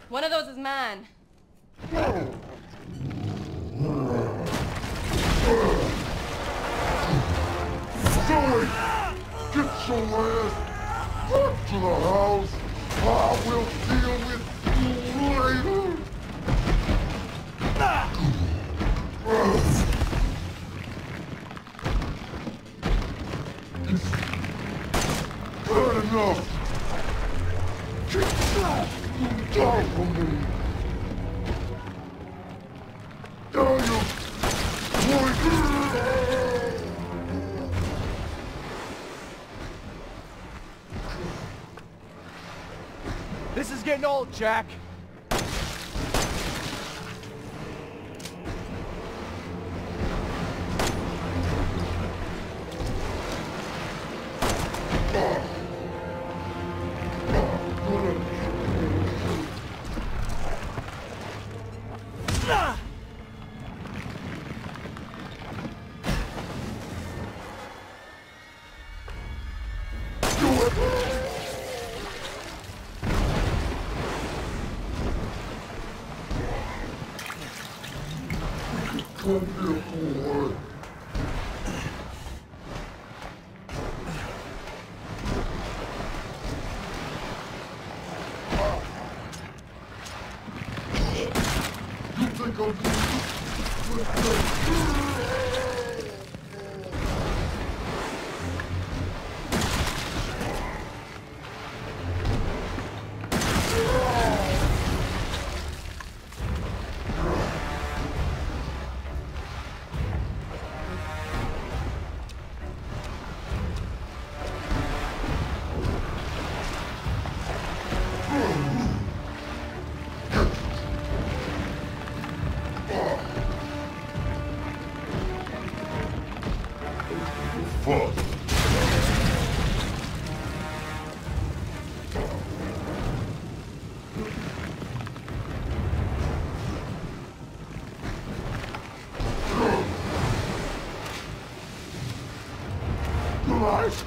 One of those is mine. Zoe! Get your ass back to the house! I will deal with you later! Bad enough! Get down from me! Down you point! This is getting old, Jack. Come here, boy. You think I'll do fuck? Nice.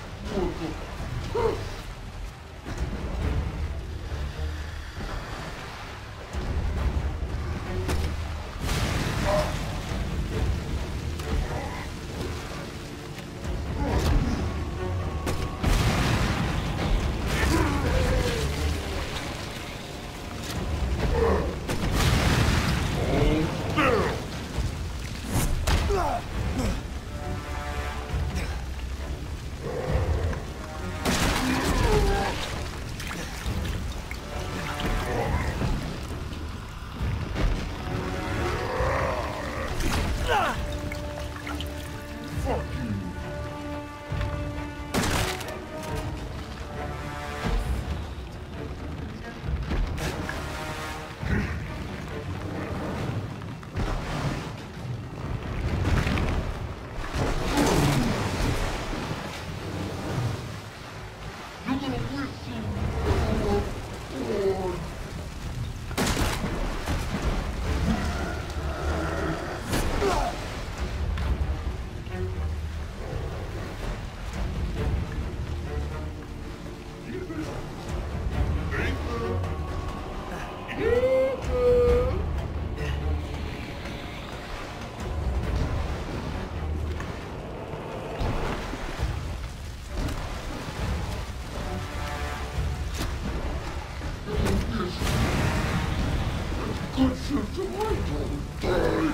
Good sister, why don't die?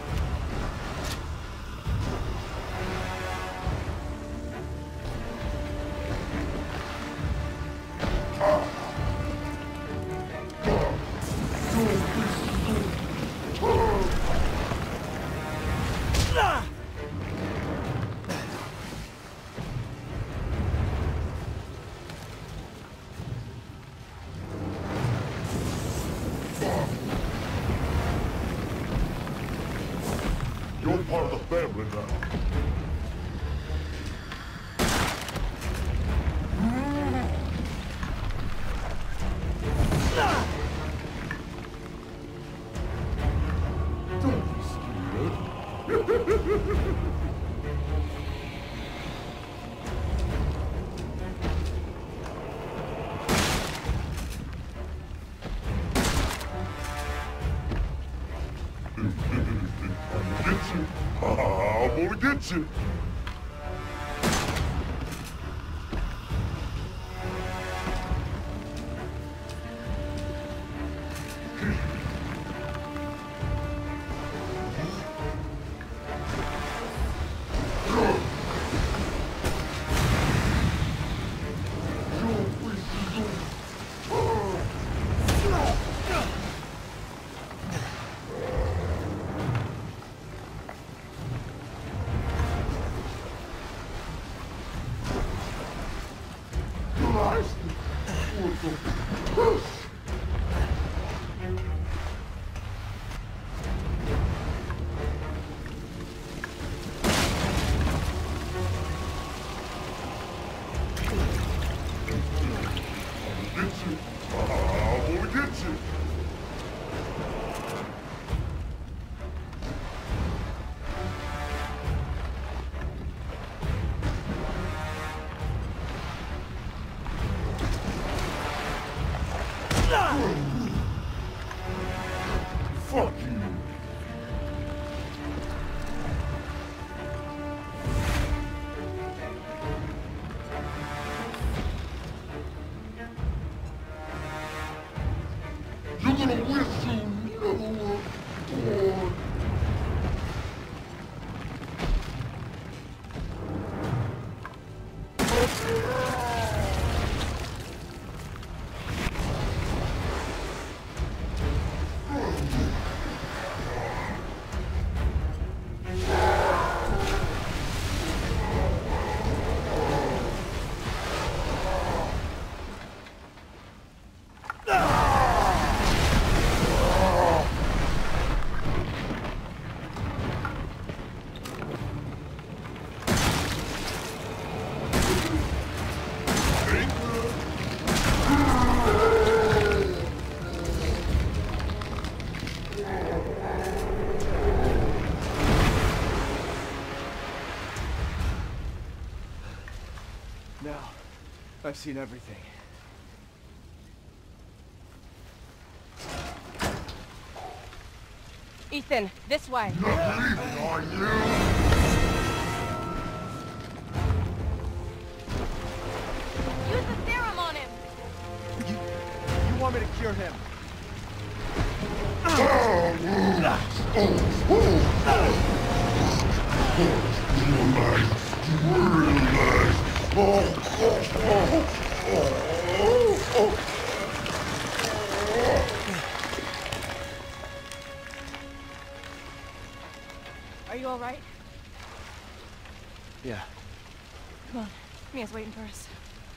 You're part of the family now. Don't be scared. get you. Fuck you. You're gonna wish you never were born. Now, I've seen everything. Ethan, this way. Not leaving, are you? Use the serum on him. You want me to cure him? Are you all right? Yeah. Come on. Mia's waiting for us.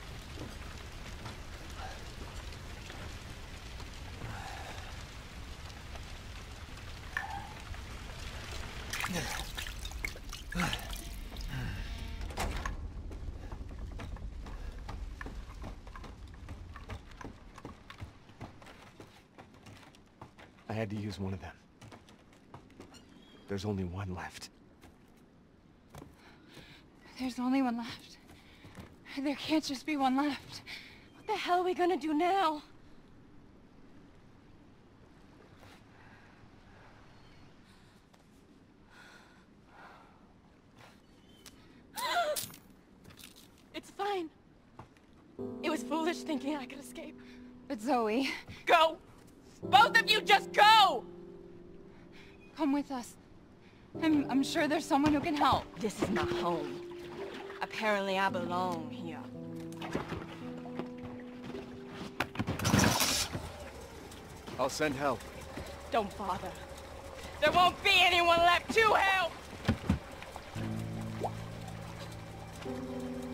I had to use one of them. There's only one left. There's only one left. There can't just be one left. What the hell are we gonna do now? It's fine. It was foolish thinking I could escape. But Zoe, Go! Both of you just go! come with us. I'm sure there's someone who can help. This is my home. Apparently I belong here. I'll send help. Don't bother. There won't be anyone left to help!